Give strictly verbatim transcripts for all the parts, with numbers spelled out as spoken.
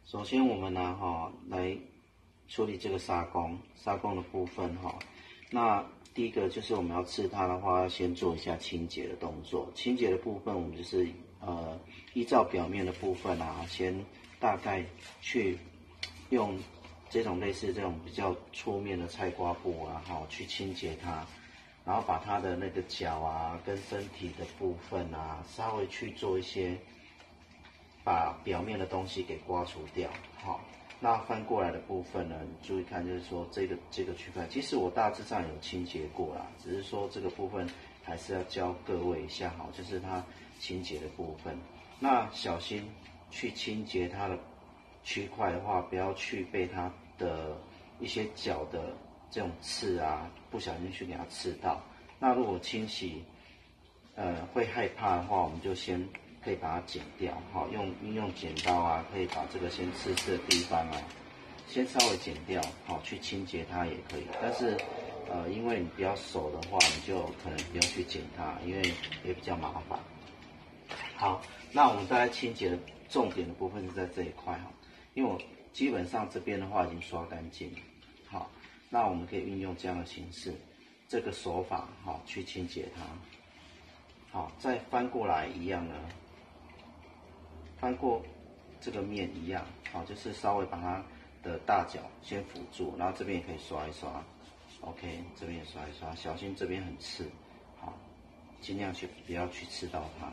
首先我们呢哈来处理这个沙弓，沙弓的部分哈。那第一个就是我们要刺它的话，要先做一下清洁的动作。清洁的部分，我们就是呃依照表面的部分啊，先大概去用这种类似这种比较粗面的菜瓜布啊，哈，去清洁它，然后把它的那个脚啊跟身体的部分啊，稍微去做一些。把表面的东西给刮除掉，好，那翻过来的部分呢，你注意看，就是说这个这个区块，其实我大致上有清洁过啦，只是说这个部分还是要教各位一下，好，就是它清洁的部分，那小心去清洁它的区块的话，不要去被它的一些角的这种刺啊，不小心去给它刺到。那如果清洗，呃，会害怕的话，我们就先。可以把它剪掉，好，用运用剪刀啊，可以把这个先刺刺的地方啊，先稍微剪掉，好，去清洁它也可以。但是，呃，因为你比较熟的话，你就可能不用去剪它，因为也比较麻烦。好，那我们大概清洁的重点的部分是在这一块哈，因为我基本上这边的话已经刷干净了。好，那我们可以运用这样的形式，这个手法好去清洁它。好，再翻过来一样呢。翻过这个面一样，好，就是稍微把它的大角先辅助，然后这边也可以刷一刷 ，OK， 这边也刷一刷，小心这边很刺，好，尽量去不要去刺到它。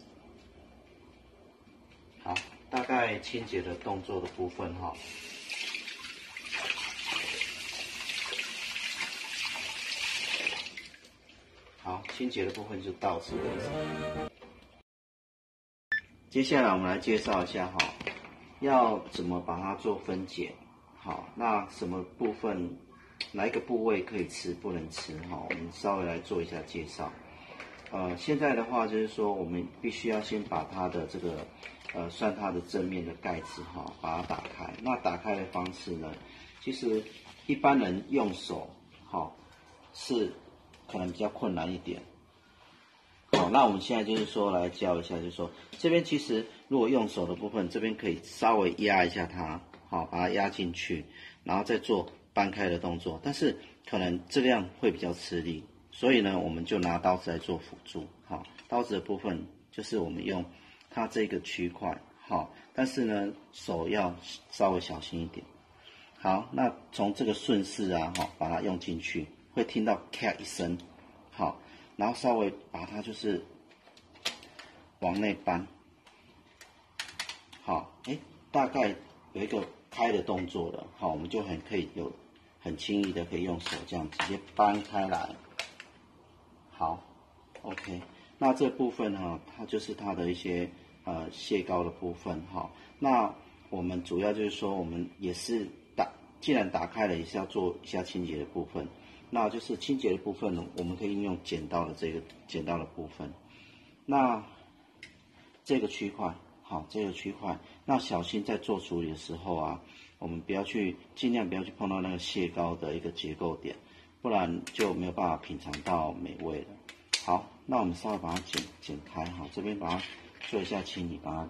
好，大概清洁的动作的部分哈，好，清洁的部分就到此为止。接下来我们来介绍一下哈，要怎么把它做分解。好，那什么部分，哪一个部位可以吃，不能吃哈？我们稍微来做一下介绍。呃，现在的话就是说，我们必须要先把它的这个，呃，算它的正面的盖子哈，把它打开。那打开的方式呢，其实一般人用手，哈，是可能比较困难一点。好，那我们现在就是说来教一下，就是说这边其实如果用手的部分，这边可以稍微压一下它，好，把它压进去，然后再做搬开的动作，但是可能这样会比较吃力，所以呢，我们就拿刀子来做辅助，好，刀子的部分就是我们用它这个区块，好，但是呢，手要稍微小心一点。好，那从这个顺势啊，好，把它用进去，会听到咔一声，好。然后稍微把它就是往内搬，好，哎，大概有一个开的动作了，好，我们就很可以有很轻易的可以用手这样直接搬开来，好 ，OK， 那这部分呢，它就是它的一些呃蟹膏的部分哈，那我们主要就是说我们也是打，既然打开了，也是要做一下清洁的部分。那就是清洁的部分呢，我们可以运用剪刀的这个剪刀的部分。那这个区块，好，这个区块，那小心在做处理的时候啊，我们不要去尽量不要去碰到那个蟹膏的一个结构点，不然就没有办法品尝到美味了。好，那我们稍微把它剪剪开，好，这边把它做一下清理，把它。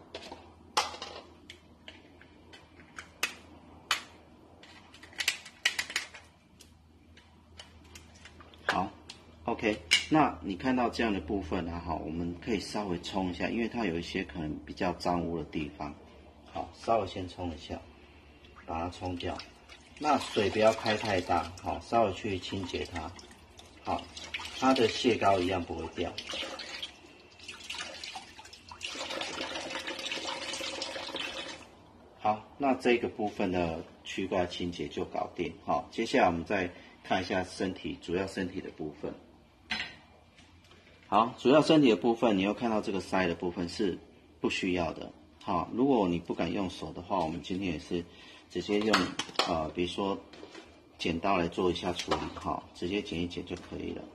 好 ，OK， 那你看到这样的部分啊，好，我们可以稍微冲一下，因为它有一些可能比较脏污的地方，好，稍微先冲一下，把它冲掉。那水不要开太大，好，稍微去清洁它，好，它的蟹膏一样不会掉。好，那这个部分的区块清洁就搞定，好，接下来我们再看一下身体，主要身体的部分。好，主要身体的部分，你要看到这个鳃的部分是不需要的。好，如果你不敢用手的话，我们今天也是直接用呃，比如说剪刀来做一下处理，好，直接剪一剪就可以了。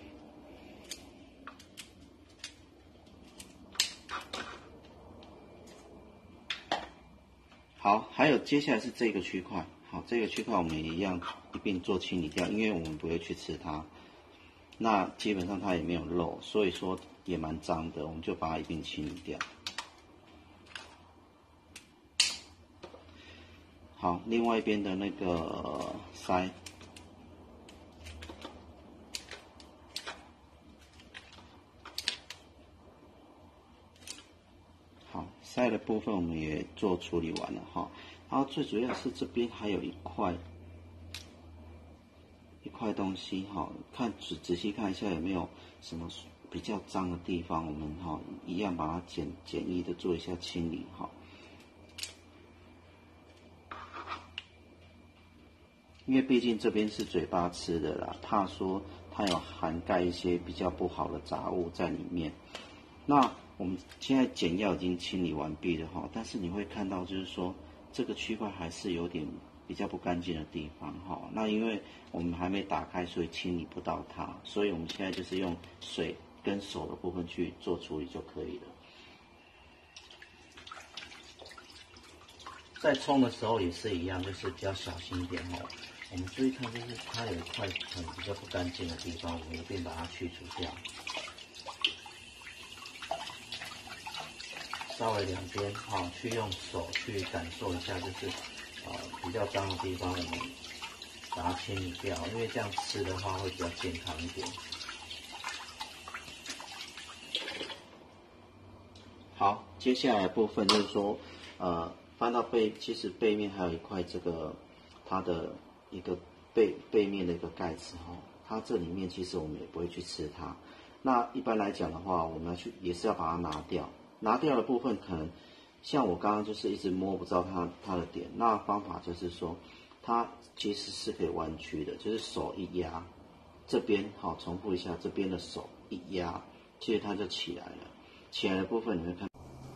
好，还有接下来是这个区块，好，这个区块我们也一样一并做清理掉，因为我们不会去吃它。那基本上它也没有肉，所以说也蛮脏的，我们就把它一并清理掉。 好，另外一边的那个腮，好，腮的部分我们也做处理完了哈。然后最主要是这边还有一块一块东西哈，看仔仔细看一下有没有什么比较脏的地方，我们哈一样把它简简易的做一下清理哈。因为毕竟这边是嘴巴吃的啦，怕说它有涵盖一些比较不好的杂物在里面。那我们现在简药已经清理完毕了哈，但是你会看到就是说这个区块还是有点比较不干净的地方哈。那因为我们还没打开，所以清理不到它，所以我们现在就是用水跟手的部分去做处理就可以了。在冲的时候也是一样，就是比较小心一点哦。我们注意看，就是它有一块很比较不干净的地方，我们一并把它去除掉。稍微两边哈、哦，去用手去感受一下，就是呃比较脏的地方，我们把它清理掉，因为这样吃的话会比较健康一点。好，接下来的部分就是说，呃，翻到背，其实背面还有一块这个它的一个背背面的一个盖子哈、哦，它这里面其实我们也不会去吃它。那一般来讲的话，我们要去也是要把它拿掉。拿掉的部分可能像我刚刚就是一直摸不到它它的点，那方法就是说，它其实是可以弯曲的，就是手一压，这边好重复一下，这边的手一压，其实它就起来了。起来的部分你会看。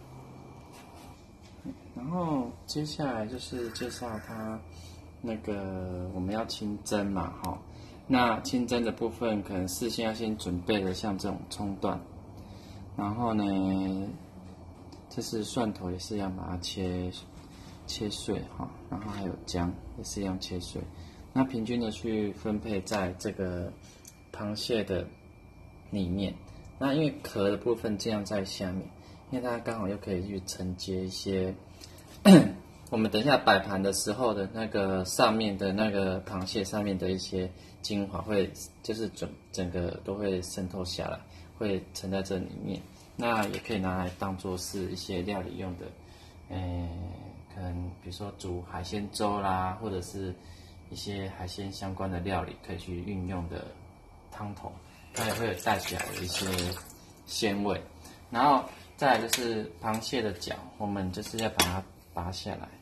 然后接下来就是介绍它那个我们要清蒸嘛，哈，那清蒸的部分可能事先要先准备的，像这种葱段，然后呢，这是蒜头也是一样把它切切碎哈，然后还有姜也是一样切碎，那平均的去分配在这个螃蟹的里面，那因为壳的部分这样在下面，因为它刚好又可以去承接一些。我们等一下摆盘的时候的那个上面的那个螃蟹上面的一些精华会就是整整个都会渗透下来，会沉在这里面。那也可以拿来当做是一些料理用的，呃，可能比如说煮海鲜粥啦，或者是一些海鲜相关的料理可以去运用的汤头，它也会有带起来的一些鲜味。然后再来就是螃蟹的脚，我们就是要把它拔下来，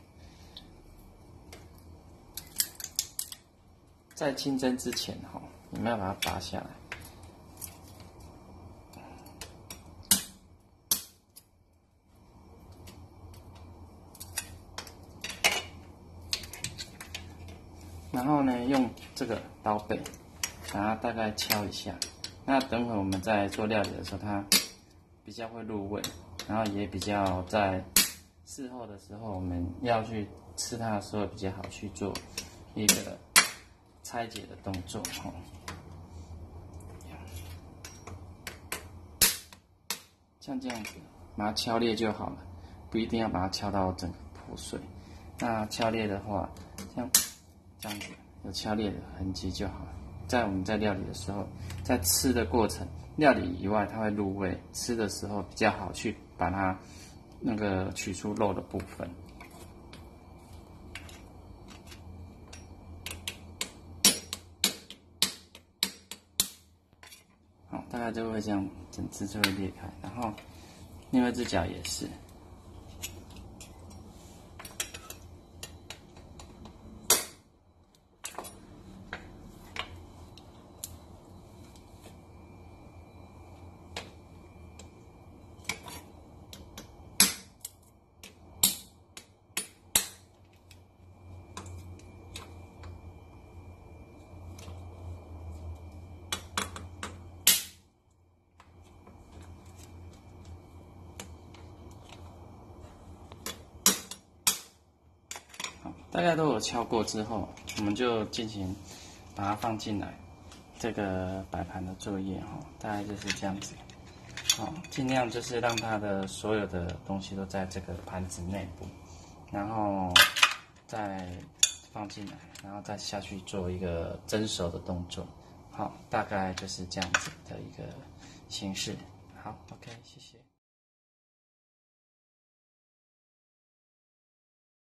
在清蒸之前哈，你们要把它拔下来。然后呢，用这个刀背把它大概敲一下。那等会我们在做料理的时候，它比较会入味，然后也比较在事后的时候，我们要去吃它的时候比较好去做一个拆解的动作哈。像这样子，把它敲裂就好了，不一定要把它敲到整个破碎。那敲裂的话，像这样子有敲裂的痕迹就好了。在我们在料理的时候，在吃的过程，料理以外它会入味，吃的时候比较好去把它那个取出肉的部分。好，大概就会这样，整只就会裂开，然后另外一只脚也是。大概都有敲过之后，我们就进行把它放进来这个摆盘的作业哈，大概就是这样子。好，尽量就是让它的所有的东西都在这个盘子内部，然后再放进来，然后再下去做一个蒸熟的动作。好，大概就是这样子的一个形式。好 ，OK， 谢谢。